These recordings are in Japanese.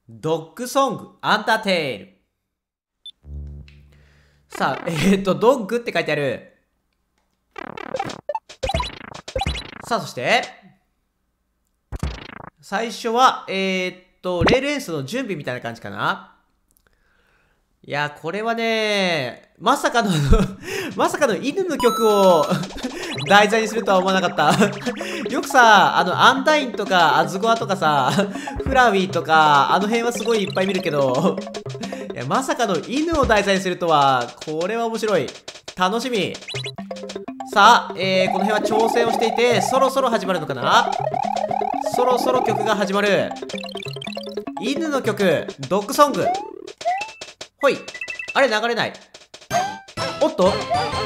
ドッグソングアンダーテール。さあ、ドッグって書いてある。さあ、そして、最初は、レール演奏の準備みたいな感じかな。いや、これはね、まさかのまさかの犬の曲を題材にするとは思わなかったよくさ、アンダインとか、アズゴアとかさ、フラウィーとか、あの辺はすごいいっぱい見るけどいや、まさかの犬を題材にするとは、これは面白い。楽しみ。さあ、この辺は調整をしていて、そろそろ始まるのかな。そろそろ曲が始まる。犬の曲、ドッグソング。ほい。あれ、流れない。おっと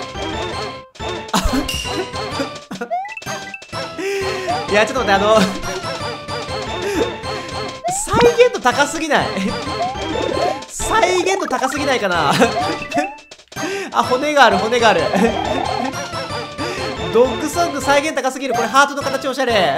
いや、ちょっと待って、再現度高すぎない再現度高すぎないかなあ、骨がある、骨があるドッグソング再現高すぎる。これハートの形おしゃれ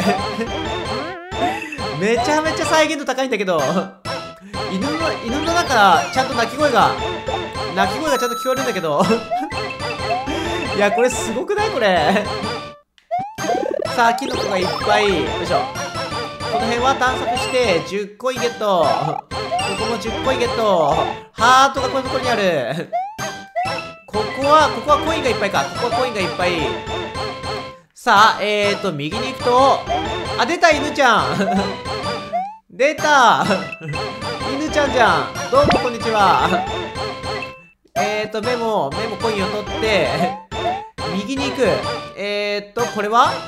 めちゃめちゃ再現度高いんだけど、犬の中、ちゃんと鳴き声がちゃんと聞こえるんだけどいや、これすごくない？これさあ、キノコがいっぱい。よいしょ。この辺は探索して10コインゲット。ここも10コインゲット。ハートがこういうところにある。ここはコインがいっぱいか。ここはコインがいっぱい。さあ、右に行くと、あ、出た、犬ちゃん出た犬ちゃんじゃん。どうもこんにちは。メモコインを取って、右に行く。これは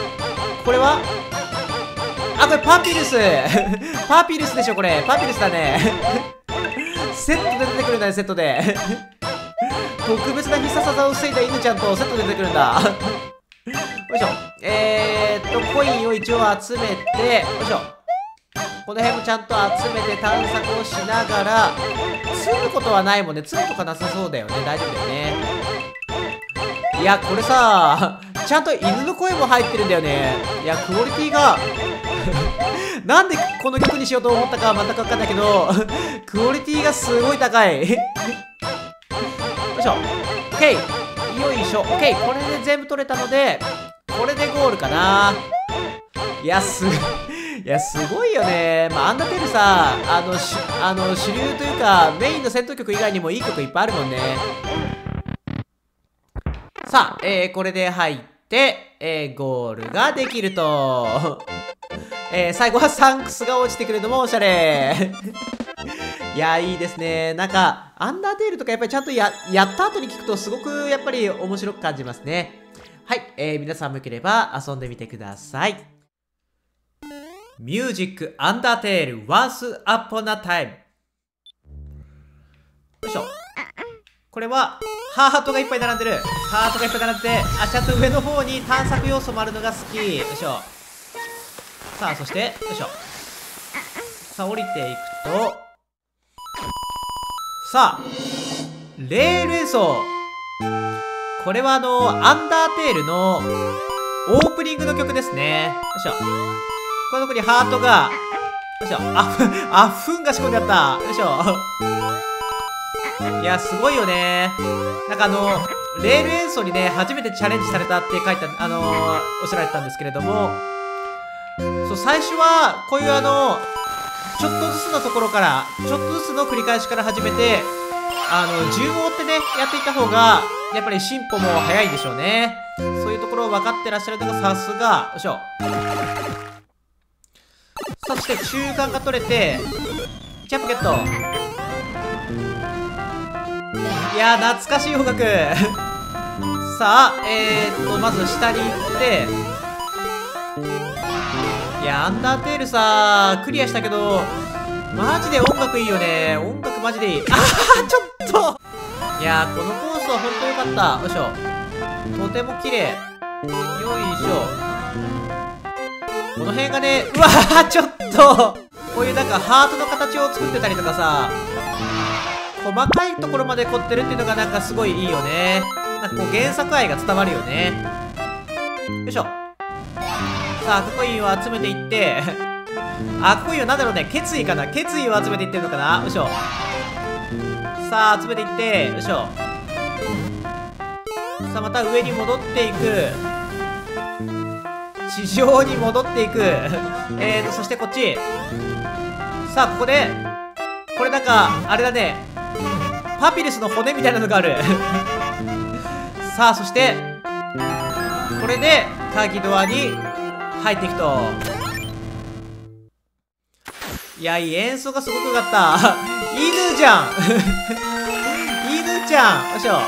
あ、これパピルスパピルスでしょ、これ。パピルスだねセットで出てくるんだね、セットで特別な必殺技を防いだ犬ちゃんとセットで出てくるんだよいしょ。コインを一応集めて、よいしょ。この辺もちゃんと集めて探索をしながら、積むことはないもんね。積むとかなさそうだよね。大丈夫だよね。いや、これさ、ちゃんと犬の声も入ってるんだよね。いや、クオリティがなんでこの曲にしようと思ったかは全くわかんないけどクオリティがすごい高いよいしょ。 OK、 よいしょ。 OK、 これで全部取れたので、これでゴールかな。いや、すごいよね。まあ、アンダーテールさ、主流というか、メインの戦闘曲以外にもいい曲いっぱいあるもんね。さあ、これで入って、ゴールができると。最後はサンクスが落ちてくるのもおしゃれ。いや、いいですね。なんか、アンダーテールとかやっぱりちゃんとやった後に聞くとすごくやっぱり面白く感じますね。はい、皆さんもよければ遊んでみてください。ミュージックアンダーテール Once Upon a Time。 よいしょ。これはハートがいっぱい並んでる。ハートがいっぱい並んでて、あ、ちゃんと上の方に探索要素もあるのが好き。よいしょ。さあ、そしてよいしょ。さあ、降りていくと、さあ、レール演奏。これはアンダーテールのオープニングの曲ですね。よいしょ。このとこにハートが、よいしょ。フンが仕込んであった。よいしょ。いや、すごいよね。なんかレール演奏にね、初めてチャレンジされたって書いて、おっしゃられてたんですけれども、そう、最初は、こういうちょっとずつのところから、ちょっとずつの繰り返しから始めて、順を追ってね、やっていった方が、やっぱり進歩も早いんでしょうね。そういうところを分かってらっしゃるのがさすが。よいしょ。そして中間が取れて、ジャンプゲット。いやー、懐かしい音楽さあ、まず下に行って、いや、アンダーテールさ、クリアしたけど、マジで音楽いいよね。音楽マジでいい。あー、ちょっといやー、このコースはほんとよかった。よいしょ。とても綺麗。よいしょ。この辺がね、うわー、ちょっとこういうなんかハートの形を作ってたりとかさ、細かいところまで凝ってるっていうのがなんかすごいいいよね。なんかこう原作愛が伝わるよね。よいしょ。さあ、コインを集めていってあ、こういうのなんだろうね。決意かな。決意を集めていってるのかな。よいしょ。さあ、集めていって、よいしょ。さあ、また上に戻っていく。地上に戻っていく。そしてこっち。さあ、ここで、これなんか、あれだね。パピルスの骨みたいなのがある。さあ、そして、これで、鍵ドアに入っていくと。いや、演奏がすごく良かった。犬じゃん犬ちゃん。よいしょ。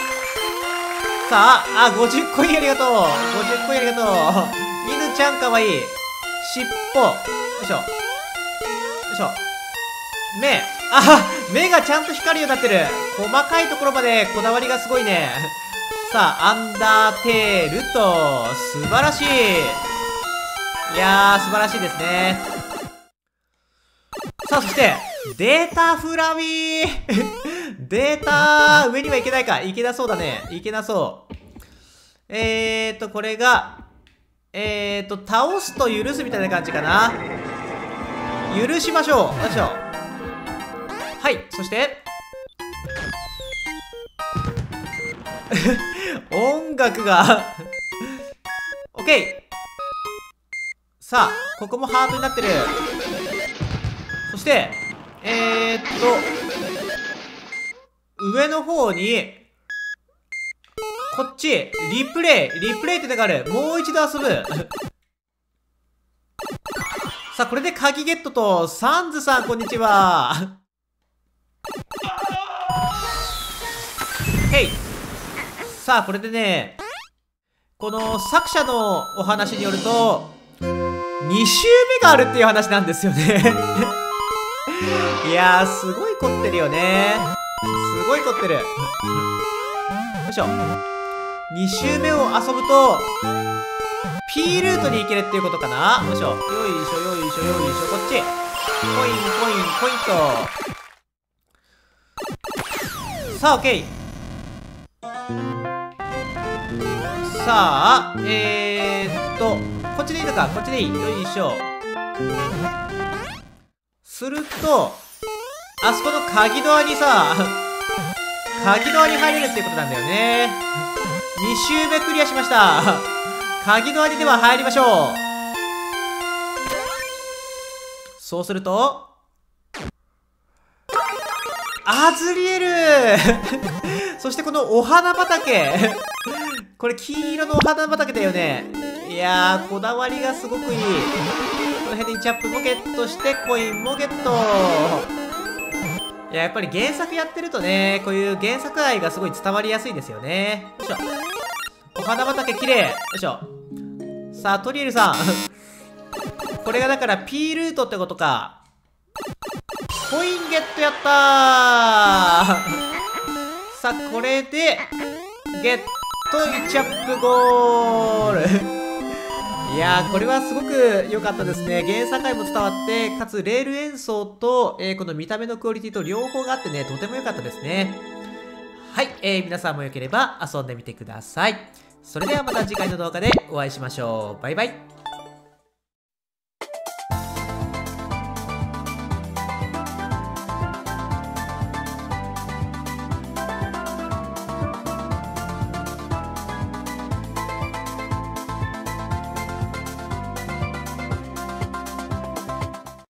さあ、50コインありがとう。50コインありがとう。犬ちゃんかわいい。尻尾。よいしょ。よいしょ。目。目がちゃんと光るようになってる。細かいところまでこだわりがすごいね。さあ、アンダーテールと、素晴らしい。いやー、素晴らしいですね。さあ、そして、データフラミーデータ、上には行けないか。行けなそうだね。行けなそう。これが、倒すと許すみたいな感じかな。許しましょう。よいしょ。はい、そして、音楽がオッケー。さあ、ここもハートになってる。そして、上の方に、こっち、リプレイってのがある。もう一度遊ぶ。さあ、これで鍵ゲットと、サンズさん、こんにちは。へい。さあ、これでね、この作者のお話によると、2周目があるっていう話なんですよね。いやー、すごい凝ってるよね。すごい凝ってる。よいしょ。2周目を遊ぶと、P ルートに行けるっていうことかな。よいしょ。よいしょ、よいしょ、よいしょ。こっち。コイン、ポイント。さあ、オッケー。さあ、こっちでいいのか。こっちでいい。よいしょ。すると、あそこの鍵ドアにさ、鍵ドアに入れるっていうことなんだよね。2周目クリアしました。鍵ドアにでは入りましょう。そうすると、アズリエルそしてこのお花畑これ黄色のお花畑だよね。いやー、こだわりがすごくいい。この辺でチャップもゲットして、コインもゲット。いや、やっぱり原作やってるとね、こういう原作愛がすごい伝わりやすいですよね。よいしょ。お花畑きれい。よいしょ。さあ、トリエルさん。これがだから P ルートってことか。コインゲットやったー。さあ、これで、ゲット1チャップゴール。いやー、これはすごく良かったですね。原作愛も伝わって、かつレール演奏と、この見た目のクオリティと両方があってね、とても良かったですね。はい、皆さんも良ければ遊んでみてください。それではまた次回の動画でお会いしましょう。バイバイ。